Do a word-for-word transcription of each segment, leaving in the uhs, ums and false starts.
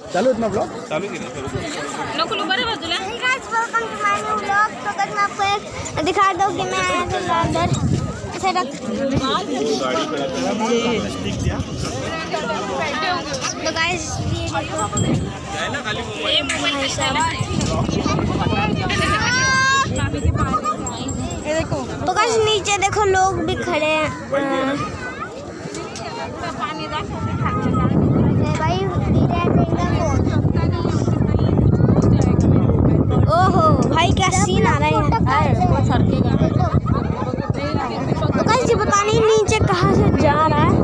चालू इतना ब्लॉग चालू की नहीं नकुल ऊपर है बाजूला। Hey guys welcome to my new vlog. तो कल मैं आपको एक दिखा दूं कि मैं आया था अंदर ऐसे रख तो गाइस ये देखो ये मोबाइल ये देखो। तो गाइस नीचे देखो लोग भी खड़े हैं। पानी रख भाई ओहो भाई क्या सीन आ रहा है। तो गाइस ये पता नहीं नीचे कहाँ से जा रहा है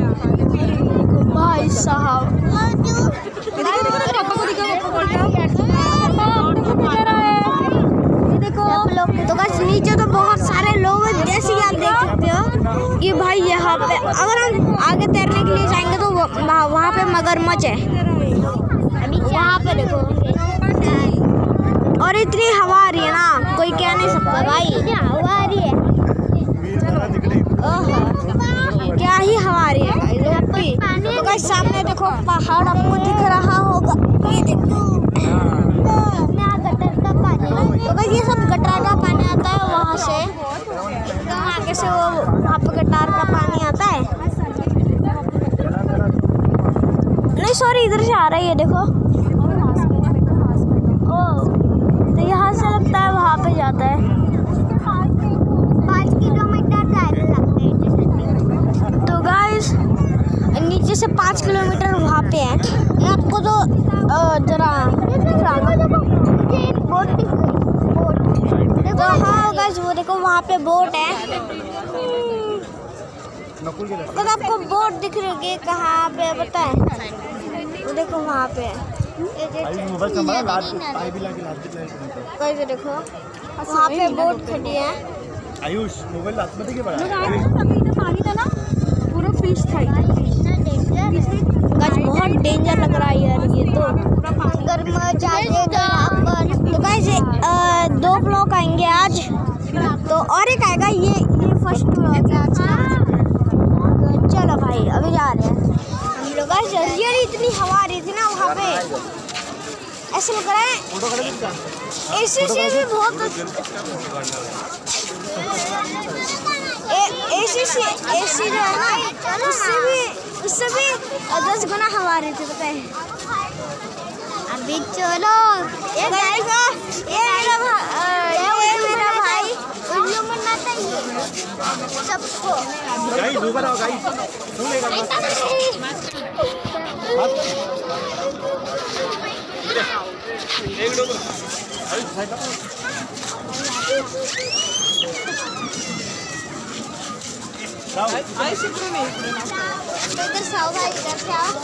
भाई साहब। तो गाइस नीचे तो बहुत सारे लोग हैं जैसे कि आप देख सकते हो कि भाई यहाँ पे अगर हम आगे तैरने के लिए जाएंगे तो वहाँ पे मगरमच्छ है वहाँ पे देखो। और इतनी हवा आ रही है ना कोई कह नहीं सकता भाई हवा आ रही है। ओह क्या ही हवा आ रही है। तो गाइस सामने देखो पहाड़ आपको दिख रहा होगा ये देखो। तो गाइस ये सब गटार का पानी आता है वहाँ से तो आगे से वो वहाँ पे गटार का पानी आता है। नहीं सॉरी इधर से आ रहा है ये देखो। ओ तो यहाँ से लगता है वहाँ पे जाता है पाँच किलोमीटर लगते हैं। तो गाइस नीचे से पाँच किलोमीटर वहाँ पे है। ये आपको तो जरा तो हाँ गाइस वो देखो वहाँ पे बोट है। तो आपको बोट दिख रही है कहाँ पे पता है वो देखो वहाँ पे गाइस देखो वहाँ पे बोट खड़ी है। आयुष मोबाइल पानी था ना पूरा फिश था गाइस बहुत डेंजर लग रहा है यार ये तो। तो गाइस दो ब्लॉग आएंगे आज तो और एक आएगा ये ये फर्स्ट ब्लॉग है आज का। चलो भाई अभी जा रहे हैं हम लोग। गाइस रियली इतनी हवा आ रही थी ना वहाँ पे ऐसे लग रहा है एसी से भी बहुत एसी से एसी जो है ना उससे भी उससे भी दस गुना हवा आ रही थी पता है। अभी चलो ये जाएगा ये मेरा भाई ये मेरा भाई उल्लू मनाता है सबको। गाइस ऊपर आओ गाइस एक दो आई शिफ्ट में इधर साओ भाई इधर से आओ।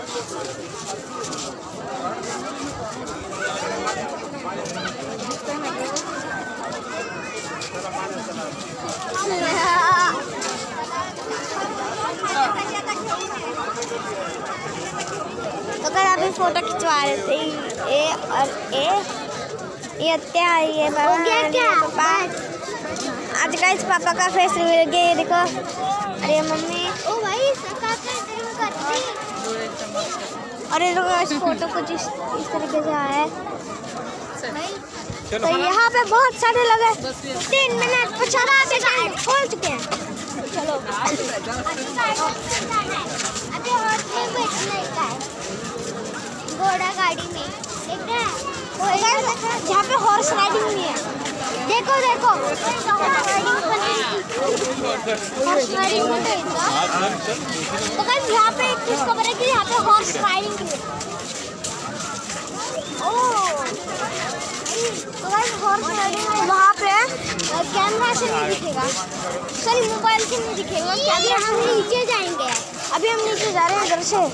तो अगर अभी फोटो खिंचवा रहे थे ए और ए ये अत्या ये बाबा क्या पापा आज का इस पापा का फेस रिवील गया ये देखो। अरे मम्मी ओ भाई और ये देखो इस फोटो कुछ इस, इस तरीके से आया है। तो यहाँ पे बहुत सारे लोग हैं तीन मिनट पचास सेकंड खोल चुके हैं। चलो अभी और बैठने का है घोड़ा गाड़ी में जहाँ पे हॉर्स राइडिंग भी है। देखो देखो हॉर्स राइडिंग तो गाइस यहाँ पे एक चीज खबर है कि यहाँ पे हॉर्स राइडिंग भी है। ओह तो गाइस हॉर्स राइडिंग वहाँ पे कैमरा से नहीं दिखेगा सॉरी मोबाइल से नहीं दिखेगा। अभी हम नीचे जाएंगे अभी हम नीचे जा रहे हैं इधर से।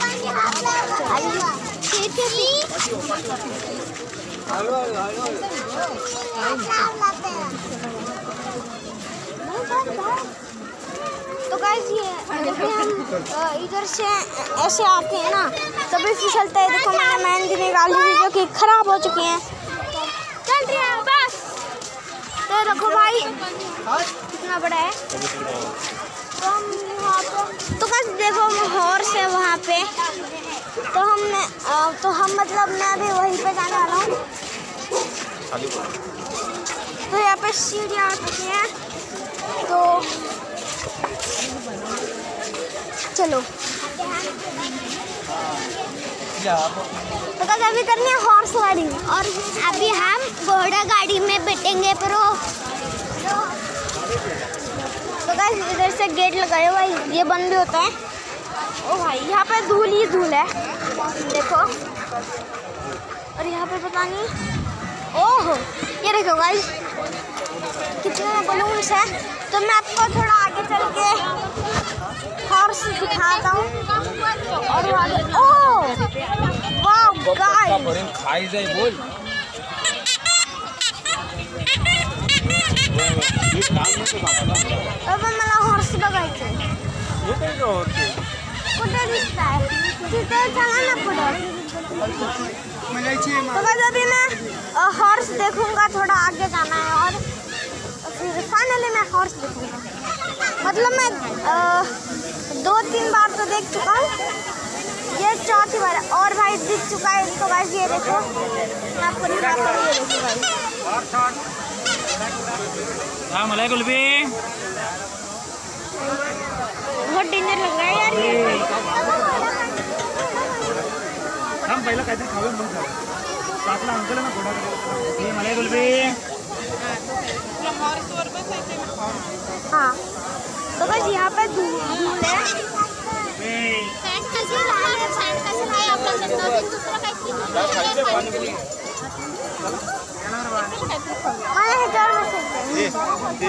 तो गाइस ये हम इधर से ऐसे आते हैं ना तभी फिसलते हैं। देखो मैंने मेहंदी निकाली थी जो कि खराब हो चुकी हैं। चल रही है बस। तो देखो भाई कितना बड़ा है तो हम यहाँ पे तो बस देखो हॉर्स है वहाँ पे। तो हमने अ, तो हम मतलब मैं अभी वहीं पे जाने वाला हूँ। तो यहाँ पे सीढ़ियाँ आ चुकी हैं। तो चलो तो बस अभी करनी है हॉर्स राइडिंग। और अभी हम घोड़ा गाड़ी में बैठेंगे। पर वो तो गाइस इधर से गेट लगाए हुआ है, ये बंद भी होता है। ओ भाई यहाँ पे धूल ही धूल है देखो। और यहाँ पे पता नहीं ओह ये देखो गाइस कितने बलून्स है। तो मैं आपको थोड़ा आगे चल के हॉर्स दिखाता हूँ। और आगे ओह वाह गाइस खाई जाए बोल अब मला हॉर्स बघायचं कुठे दिसत आहे तिथे चला ना पुढे। तो बस अभी मैं हॉर्स देखूंगा, थोड़ा आगे जाना है और फिर फाइनली मैं हॉर्स देखूंगा। मतलब मैं आ, दो तीन बार तो देख चुका हूँ, ये चौथी बार है। और भाई दिख चुका है इसको गाइस, ये देखो मैं आपको दिखाता हूँ, ये देखो गाइस। हाँ मलाई कुल्फी बहुत डेंजर लग रहा है यार ये। हम पहिला काहीतरी खाऊ मग जाऊ। तो आपला अंकल आहे ना घोडा हे मलाई कुल्फी हाँ तो बस यहाँ पे धूल धूल है। मला ह्याच्यावर बसायचं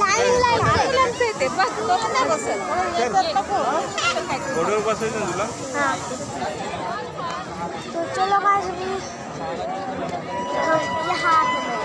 घोड्यावर बसायचं तुला। हाँ तो चलो गाइस अभी हम यहाँ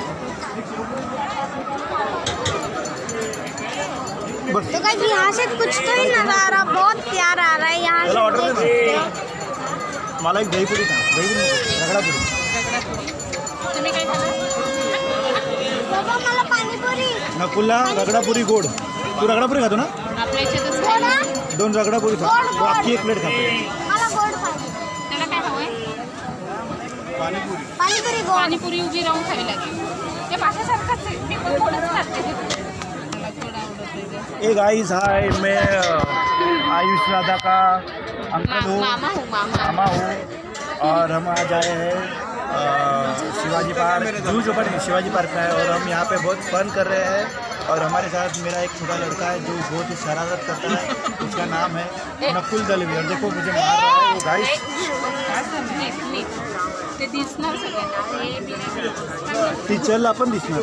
तो गाइस यहाँ से कुछ तो ही नज़ारा बहुत प्यारा आ रहा है यहाँ से ऑर्डर देख सकते हो। मला एक दहीपुरी था, दहीपुरी रगडापुरी। तुम्ही काय खाणार? बाबा मला पाणीपुरी नकुलला रगडापुरी गोड। तू रगडापुरी खातो ना? आपल्या इथेच गोड हा? दोन रगडापुरी खा, गोड, तो गोड. अख्खी एक प्लेट खातो। मला गोड पाहिजे। त्याला काय हवंय? पाणीपुरी पाणीपुरी गोड। पाणीपुरी उभी राहून खावी लागेल. ते पाशासारखंच आहे, मी पण थोडंच खाते. मला थोडं आवडत नाही. ए गाइस हाय, मैं आयुष राधा का अंकल हूँ, मामा हूँ मामा. मामा हूँ। और हम आज आए हैं अ, शिवाजी पार्क, जू जो पर शिवाजी पार्क का है। और हम यहाँ पे बहुत फन कर रहे हैं। और हमारे साथ मेरा एक छोटा लड़का है जो बहुत ही शरारत करता है, उसका नाम है नकुल दलवी। और देखो मुझे मार रहा है वो गाइस। असं नीट नीट ते दिसणार सगळ्यांना. टीचरला पण दिसणार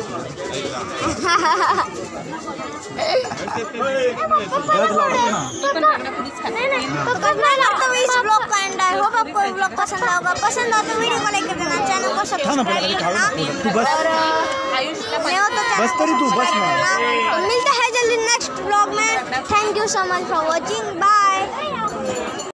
गलत लावतो ना। पण रगडापुरीच खाते. तो करना लगता है इस ब्लॉग का एंड। आई होप आपको ये ब्लॉग पसंद आया होगा। पसंद आया तो वीडियो को लाइक कर देना, चैनल को था ना सब्सक्राइब पहले खाओ करना। ना, तू बस और आयुषला मैं हो तो चैनल बस तरी तू, बस ना। मिलते हैं जल्दी नेक्स्ट ब्लॉग में। Thank you so much for watching, bye.